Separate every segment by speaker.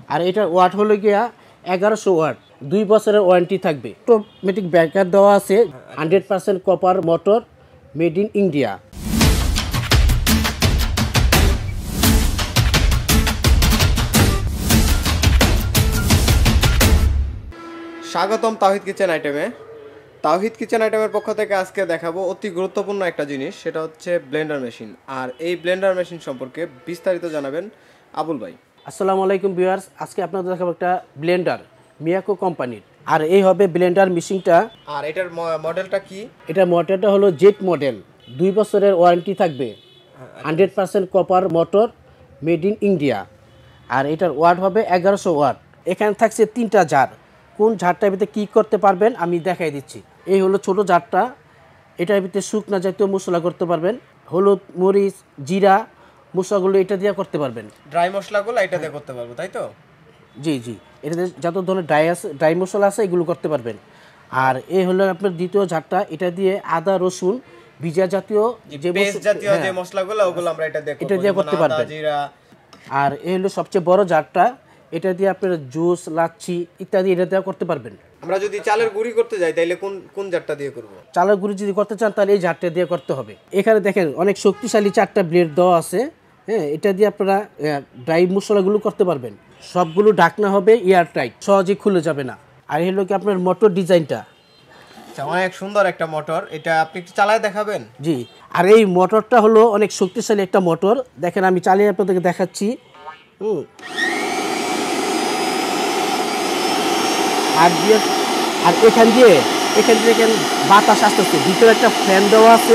Speaker 1: আর এটার ওয়াট হলো গিয়া 1100 ওয়াট, 2 বছরের ওয়ারেন্টি থাকবে। অটোমেটিক ব্যাকআপ দেওয়া আছে, 100% copper motor, made in India.
Speaker 2: স্বাগতম তাওহিদ কিচেন আইটেমে। তাওহিদ কিচেন আইটেমের পক্ষ থেকে আজকে দেখাবো অতি গুরুত্বপূর্ণ একটা জিনিস, সেটা হচ্ছে ব্লেন্ডার মেশিন। আর এই ব্লেন্ডার মেশিন সম্পর্কে বিস্তারিত জানাবেন আবুল ভাই।
Speaker 1: আসসালামু আলাইকুম ভিউয়ার্স, আজকে আপনাদের দেখাবো একটা ব্লেন্ডার মিয়াকো কোম্পানির। আর এই হবে ব্লেন্ডার মেশিনটা।
Speaker 2: আর এটার মডেলটা কি?
Speaker 1: এটার মডেলটা হলো জেট মডেল, 2 বছরের ওয়ারেন্টি থাকবে, 100% copper motor, made in India. আর এটার ওয়াট হবে 1100 ওয়াট। এখানে থাকছে 3টা জার। কোন ঝাড়টার ভিতরে কী করতে পারবেন আমি দেখাই দিচ্ছি। এই হলো ছোট জারটা, এটার ভিতরে শুকনা জাতীয় মশলা করতে পারবেন, হলুদ, মরিচ, জিরা মশলাগুলো এটা দিয়ে করতে পারবেন।
Speaker 2: ড্রাই মশলাগুলো এটা দিয়ে করতে পারবো, তাই তো?
Speaker 1: জি জি, এটাতে যত ধরনের ড্রাই মশলা আছে এগুলো করতে পারবেন। আর এই হলো আপনার দ্বিতীয় ঝাড়টা, এটা দিয়ে আদা, রসুন, ভিজা জাতীয় যে
Speaker 2: পেস্ট জাতীয় যে মশলাগুলো ওগুলো আমরা এটা দিয়ে
Speaker 1: করতে পারবেন। আর এই হলো সবচেয়ে বড় জারটা, এটা দিয়ে আপনারা জুস, লাচ্ছি ইত্যাদি এটা দিয়ে করতে পারবেন।
Speaker 2: আমরা যদি চালের গুঁড়ি করতে যাই তাহলে কোন জারটা দিয়ে করব?
Speaker 1: চালের গুঁড়ি যদি করতে চান তাহলে এই জারটা দিয়ে করতে হবে। এখানে দেখেন অনেক শক্তিশালী 4টা ব্লেড দেওয়া আছে। হ্যাঁ, এটা দিয়ে আপনারা ড্রাই মশলাগুলো করতে পারবেন। সবগুলো ঢাকনা হবে এয়ার টাইট, সহজে খুলে যাবে না। আর এই হলো কি আপনার মোটর ডিজাইনটা।
Speaker 2: অনেক সুন্দর একটা মোটর, এটা আপনি একটু চালায় দেখাবেন?
Speaker 1: জি, আর এই মোটরটা হলো অনেক শক্তিশালী একটা মোটর। দেখেন আমি চালিয়ে আপনাদেরকে দেখাচ্ছি। আর এখান দিয়ে দেখেন বাতাস আসতেছে, ভিতরে একটা ফ্যান দেওয়া আছে।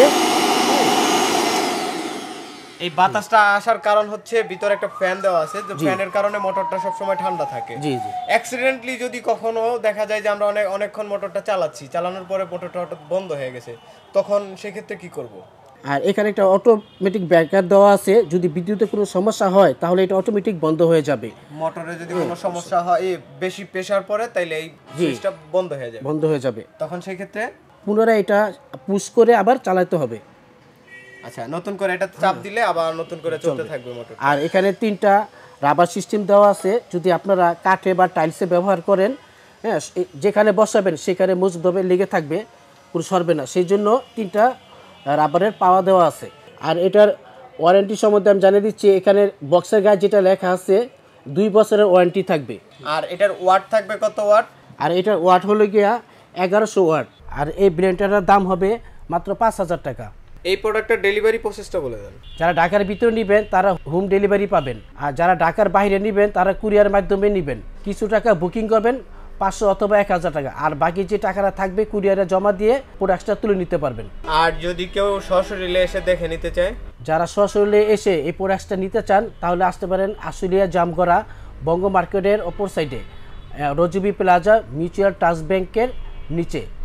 Speaker 2: এই বাতাসটা আসার কারণ হচ্ছে ভিতরে একটা ফ্যান দেওয়া আছে, যে ফ্যানের কারণে মোটরটা সব সময় ঠান্ডা থাকে।
Speaker 1: জি জি।
Speaker 2: অ্যাক্সিডেন্টলি যদি কখনো দেখা যায় যে আমরা অনেকক্ষণ মোটরটা চালানোর পরে মোটরটা হঠাৎ বন্ধ হয়ে গেছে, তখন সেক্ষেত্রে কি করব?
Speaker 1: আর এখানে একটা অটোমেটিক ব্যাকআপ দেওয়া আছে, যদি বিদ্যুতের কোনো সমস্যা হয় তাহলে এটা অটোমেটিক বন্ধ হয়ে যাবে।
Speaker 2: মোটরে যদি কোনো সমস্যা হয়, বেশি প্রেসার পড়ে, তাইলে এই সুইচটা বন্ধ হয়ে যাবে। তখন সেই ক্ষেত্রে
Speaker 1: পুনরায় এটা পুশ করে আবার চালাতে হবে।
Speaker 2: আচ্ছা, নতুন করে এটা চাপ দিলে আবার নতুন করে চলতে থাকবে মোটর।
Speaker 1: আর এখানে 3টা রাবার সিস্টেম দেওয়া আছে, যদি আপনারা কাঠে বা টাইলসে ব্যবহার করেন, হ্যাঁ, যেখানে বসাবেন সেখানে মজবুতভাবে লেগে থাকবে, পুরো সরবে না, সেই জন্য 3টা রাবারের পাওয়া দেওয়া আছে। আর এটার ওয়ারেন্টি সম্বন্ধে আমি জানিয়ে দিচ্ছি, এখানে বক্সের গায়ে যেটা লেখা আছে 2 বছরের ওয়ারেন্টি থাকবে।
Speaker 2: আর এটার ওয়াট থাকবে কত ওয়াট?
Speaker 1: আর এটার ওয়াট হলো গিয়া 1100 ওয়াট। আর এই ব্লেন্ডারের দাম হবে মাত্র 5000 টাকা।
Speaker 2: এই প্রোডাক্টের ডেলিভারি প্রসেসটা বলে দেন।
Speaker 1: যারা ঢাকার ভিতরে নেবেন তারা হোম ডেলিভারি পাবেন, আর যারা ঢাকার বাইরে নেবেন তারা কুরিয়ার মাধ্যমে নেবেন। কিছু টাকা বুকিং করবেন, 500 অথবা 1000 টাকা, আর বাকি যে টাকাটা থাকবে কুরিয়ারে জমা দিয়ে প্রোডাক্টটা তুলে নিতে পারবেন।
Speaker 2: আর যদি কেউ সশরীরে এসে দেখে নিতে চায়,
Speaker 1: যারা সশরীরে এসে এই প্রোডাক্টটা নিতে চান তাহলে আসতে পারেন আশুলিয়া জামগড়া বঙ্গ মার্কেটের অপর সাইডে রজবি প্লাজা মিউচুয়াল ট্রাস্ট ব্যাংকের নিচে।